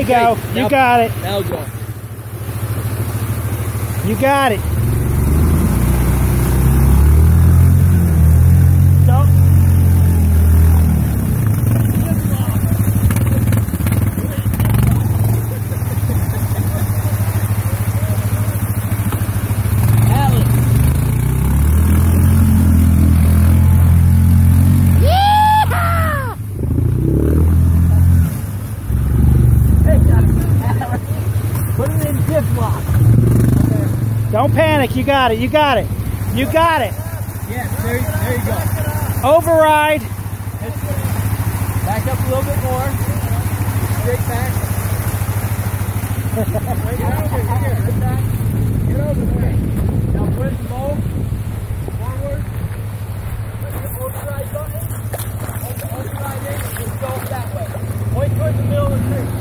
go. You got it. Now go. You got it. Put it in diff lock. Don't panic. You got it. You got it. You got it. Yes, there you go. Override. Back up a little bit more. Straight back. Get over here. Get back. Get over there. Now push low. Forward. Push the override button. Hold the override in. Just go that way. Point towards the middle of the tree.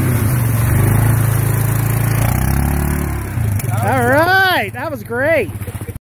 All right, that was great.